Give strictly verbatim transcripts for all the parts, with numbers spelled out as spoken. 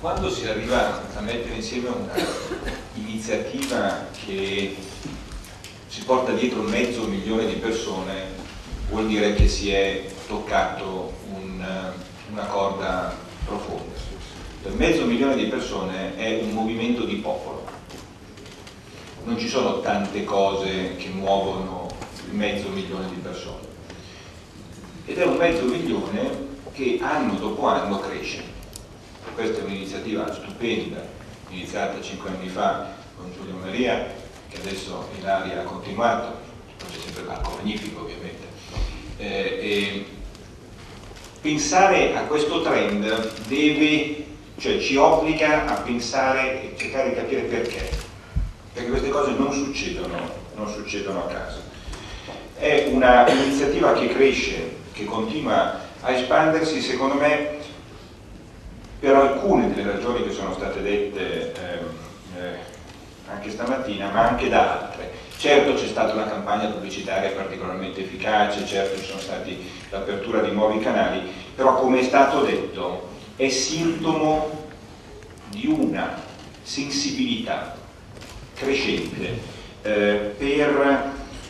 quando si arriva a mettere insieme un'iniziativa che si porta dietro mezzo milione di persone, vuol dire che si è toccato un, una corda profonda. Per mezzo milione di persone è un movimento di popolo. Non ci sono tante cose che muovono il mezzo milione di persone. Ed è un mezzo milione che anno dopo anno cresce. Questa è un'iniziativa stupenda, iniziata cinque anni fa con Giulia Maria, che adesso Ilaria ha continuato, c'è sempre Marco Magnifico ovviamente. Eh, e pensare a questo trend deve, cioè ci obbliga a pensare e cercare di capire perché, perché queste cose non succedono, non succedono a caso. È un'iniziativa che cresce, che continua a espandersi, secondo me, per alcune delle ragioni che sono state dette eh, eh, anche stamattina, ma anche da altre. Certo c'è stata una campagna pubblicitaria particolarmente efficace, certo ci sono stati l'apertura di nuovi canali, però come è stato detto è sintomo di una sensibilità crescente eh, per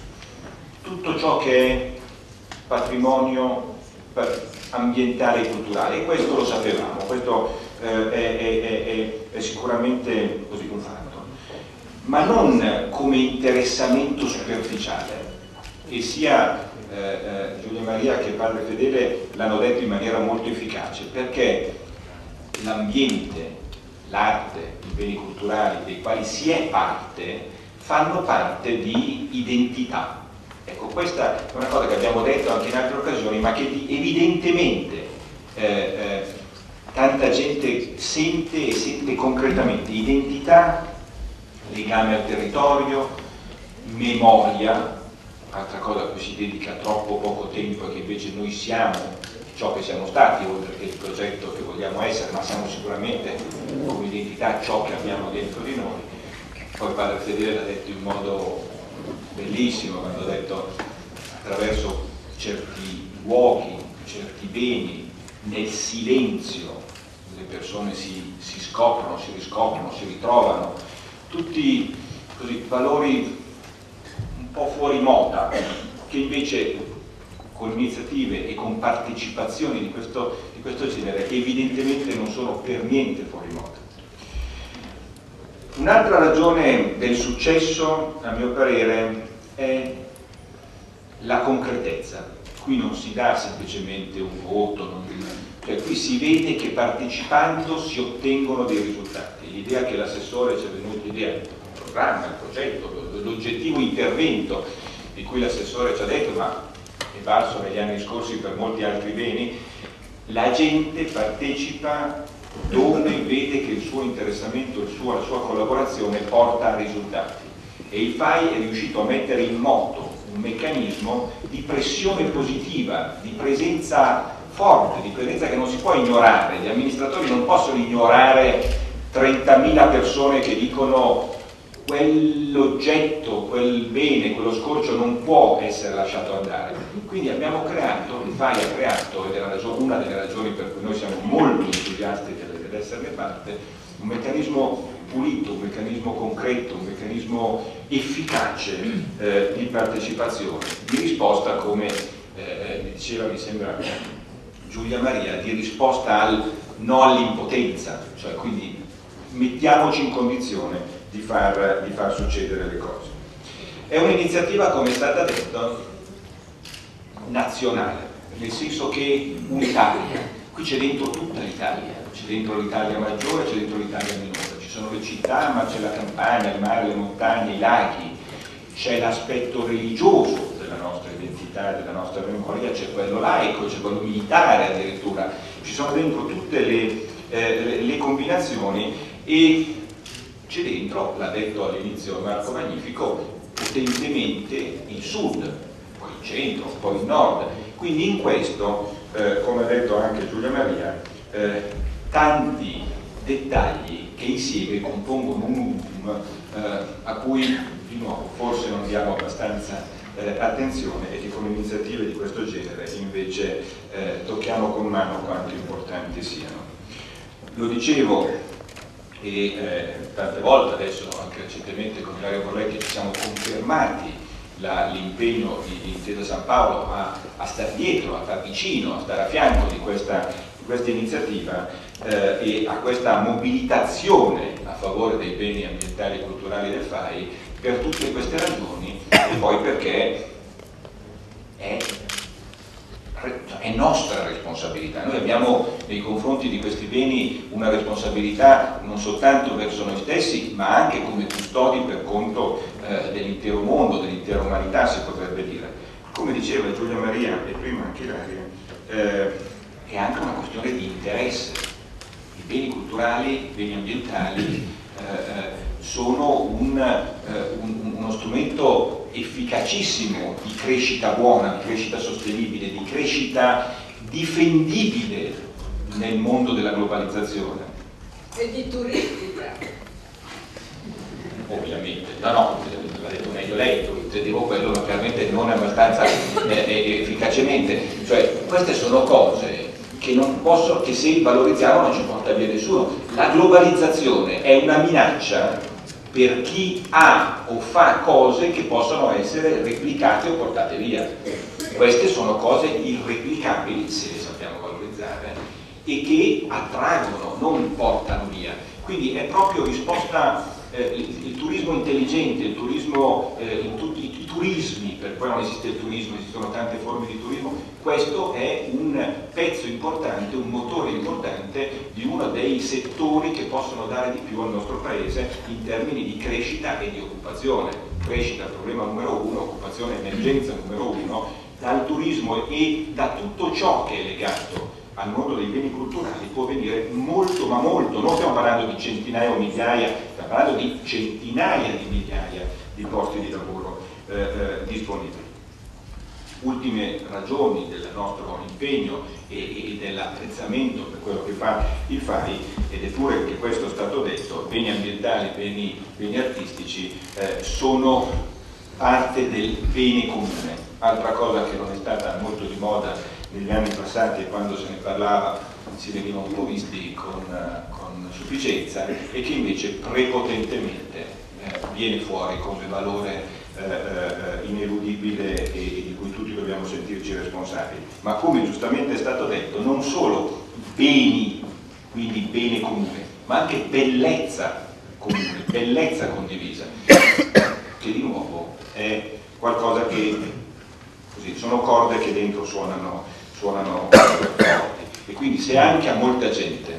tutto ciò che è patrimonio ambientale e culturale, e questo lo sapevamo, questo eh, è, è, è, è sicuramente così un fatto, ma non come interessamento superficiale. E sia eh, eh, Giulia Maria che Padre Fedele l'hanno detto in maniera molto efficace, perché l'ambiente, l'arte, i beni culturali dei quali si è parte fanno parte di identità. Ecco, questa è una cosa che abbiamo detto anche in altre occasioni, ma che evidentemente eh, eh, tanta gente sente e sente concretamente. Identità, legame al territorio, memoria, altra cosa a cui si dedica troppo poco tempo e che invece noi siamo ciò che siamo stati, oltre che il progetto che vogliamo essere, ma siamo sicuramente come identità ciò che abbiamo dentro di noi. Poi Padre Fedele l'ha detto in modo bellissimo quando ha detto attraverso certi luoghi, certi beni, nel silenzio le persone si, si scoprono, si riscoprono, si ritrovano, tutti così valori un po' fuori moda che invece con iniziative e con partecipazioni di questo, di questo genere evidentemente non sono per niente fuori moda. Un'altra ragione del successo, a mio parere, è la concretezza. Qui non si dà semplicemente un voto, non... cioè qui si vede che partecipando si ottengono dei risultati. L'idea che l'assessore ci è venuta, l'idea, il programma, il progetto, l'oggettivo intervento di cui l'assessore ci ha detto, ma è valso negli anni scorsi per molti altri beni, la gente partecipa dove vede che il suo interessamento, il suo, la sua collaborazione porta a risultati, e il F A I è riuscito a mettere in moto un meccanismo di pressione positiva, di presenza forte, di presenza che non si può ignorare. Gli amministratori non possono ignorare trentamila persone che dicono quell'oggetto, quel bene, quello scorcio non può essere lasciato andare. Quindi abbiamo creato, il F A I ha creato, ed è una delle ragioni per cui noi siamo molto entusiasti di esserne parte, un meccanismo pulito, un meccanismo concreto, un meccanismo efficace eh, di partecipazione, di risposta, come eh, diceva mi sembra Giulia Maria, di risposta al no all'impotenza, cioè quindi mettiamoci in condizione di far, di far succedere le cose. È un'iniziativa, come è stata detto, nazionale, nel senso che unitaria. Qui c'è dentro tutta l'Italia, c'è dentro l'Italia maggiore, c'è dentro l'Italia minore, ci sono le città, ma c'è la campagna, il mare, le montagne, i laghi, c'è l'aspetto religioso della nostra identità, della nostra memoria, c'è quello laico, c'è quello militare addirittura, ci sono dentro tutte le, eh, le, le combinazioni, e c'è dentro, l'ha detto all'inizio Marco Magnifico, potentemente il sud, poi il centro, poi il nord. Quindi in questo, eh, come ha detto anche Giulia Maria, eh, tanti dettagli che insieme compongono un ultim eh, a cui di nuovo forse non diamo abbastanza eh, attenzione, e che con iniziative di questo genere invece eh, tocchiamo con mano quanto importanti siano. lo dicevo, e eh, tante volte adesso, anche recentemente con Ilaria Borletti, ci siamo confermati l'impegno di, di Intesa San Paolo a, a stare dietro, a star vicino, a stare a fianco di questa, di questa iniziativa eh, e a questa mobilitazione a favore dei beni ambientali e culturali del F A I, per tutte queste ragioni, e poi perché è, è nostra responsabilità. Noi abbiamo nei confronti di questi beni una responsabilità non soltanto verso noi stessi, ma anche come custodi per conto eh, dell'intero mondo, dell'intera umanità, si potrebbe dire. Come diceva Giulia Maria e prima anche Ilaria, eh, è anche una questione di interesse. I beni culturali, i beni ambientali eh, sono un, eh, un, uno strumento efficacissimo di crescita buona, di crescita sostenibile, di crescita difendibile nel mondo della globalizzazione. E di turistica. Ovviamente, no, no, l'ha detto meglio lei, dicevo quello, ma chiaramente non abbastanza eh, efficacemente. Cioè, queste sono cose che non possono, che se valorizziamo non ci porta via nessuno. La globalizzazione è una minaccia per chi ha o fa cose che possono essere replicate o portate via. Queste sono cose irreplicabili, se le sappiamo valorizzare, e che attraggono, non portano via. Quindi è proprio risposta, eh, il, il turismo intelligente, il turismo, eh, in tutti i, i turismi, per poi non esiste il turismo, esistono tante forme di turismo, questo è un pezzo importante, un motore importante di uno dei settori che possono dare di più al nostro Paese in termini di crescita e di occupazione. Crescita, problema numero uno, occupazione, emergenza numero uno, dal turismo e da tutto ciò che è legato al mondo dei beni culturali può venire molto, ma molto, non stiamo parlando di centinaia o migliaia, stiamo parlando di centinaia di migliaia di posti di lavoro eh, eh, disponibili. Ultime ragioni del nostro impegno e, e dell'apprezzamento per quello che fa il F A I, ed è pure che questo è stato detto, beni ambientali, beni, beni artistici eh, sono parte del bene comune. Altra cosa che non è stata molto di moda negli anni passati, e quando se ne parlava si veniva un po' visti con, con sufficienza, e che invece prepotentemente eh, viene fuori come valore eh, eh, ineludibile e, e di cui tutti dobbiamo sentirci responsabili. Ma come giustamente è stato detto, non solo beni, quindi bene comune, ma anche bellezza comune, bellezza condivisa, che di nuovo è qualcosa che, così, sono corde che dentro suonano, suonano forti. E quindi se anche a molta gente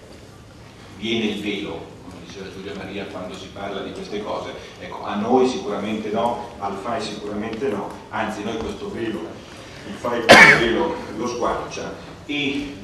viene il velo, come diceva Giulia Maria quando si parla di queste cose, ecco, a noi sicuramente no, al F A I sicuramente no, anzi noi questo velo, il F A I questo velo lo squarcia e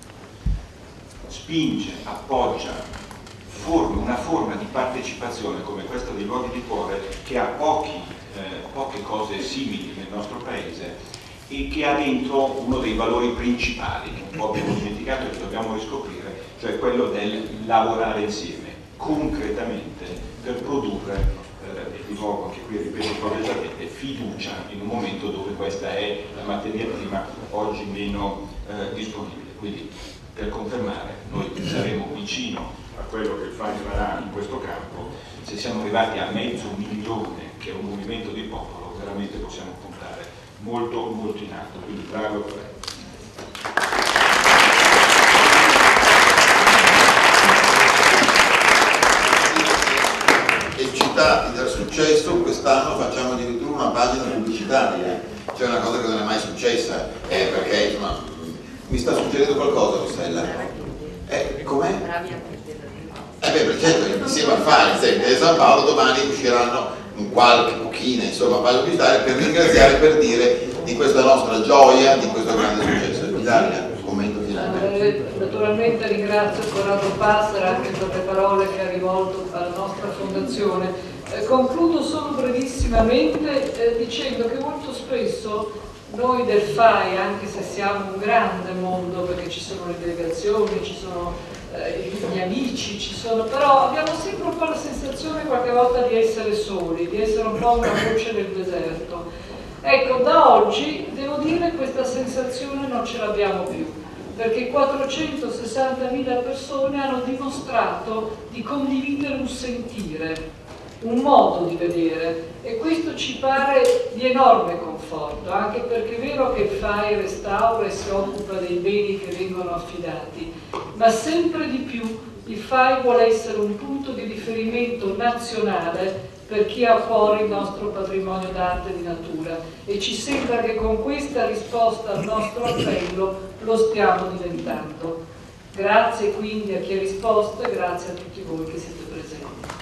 spinge, appoggia forma, una forma di partecipazione come questa dei luoghi di cuore, che ha pochi, eh, poche cose simili nel nostro paese e che ha dentro uno dei valori principali che un po' abbiamo dimenticato e che dobbiamo riscoprire, cioè quello del lavorare insieme concretamente per produrre, eh, e di nuovo anche qui ripeto cose già dette, fiducia in un momento dove questa è la materia prima oggi meno eh, disponibile. Quindi, per confermare, noi saremo vicino a quello che il F A I farà in questo campo. Se siamo arrivati a mezzo milione, che è un movimento di popolo, veramente possiamo puntare molto molto in alto, quindi bravo F A I. E citati dal successo, quest'anno facciamo addirittura una pagina pubblicitaria, cioè una cosa che non è mai successa, eh, perché insomma mi sta succedendo qualcosa, Rossella? Eh, com'è? Eh beh, certo, insieme al F A I, e San Paolo domani usciranno un qualche pochina, insomma, pagina pubblicitaria per ringraziare, per dire di questa nostra gioia, di questo grande successo. Ilaria, commento finale. Eh, naturalmente ringrazio Corrado Passera anche per le parole che ha rivolto alla nostra fondazione. Eh, concludo solo brevissimamente eh, dicendo che molto spesso noi del F A I, anche se siamo un grande mondo, perché ci sono le delegazioni, ci sono eh, gli amici, ci sono, però abbiamo sempre un po' la sensazione qualche volta di essere soli, di essere un po' una voce nel deserto. Ecco, da oggi devo dire che questa sensazione non ce l'abbiamo più, perché quattrocentosessantamila persone hanno dimostrato di condividere un sentire, un modo di vedere, e questo ci pare di enorme conforto, anche perché è vero che il F A I restaura e si occupa dei beni che vengono affidati, ma sempre di più il F A I vuole essere un punto di riferimento nazionale per chi ha a cuore il nostro patrimonio d'arte e di natura, e ci sembra che con questa risposta al nostro appello lo stiamo diventando. Grazie quindi a chi ha risposto e grazie a tutti voi che siete presenti.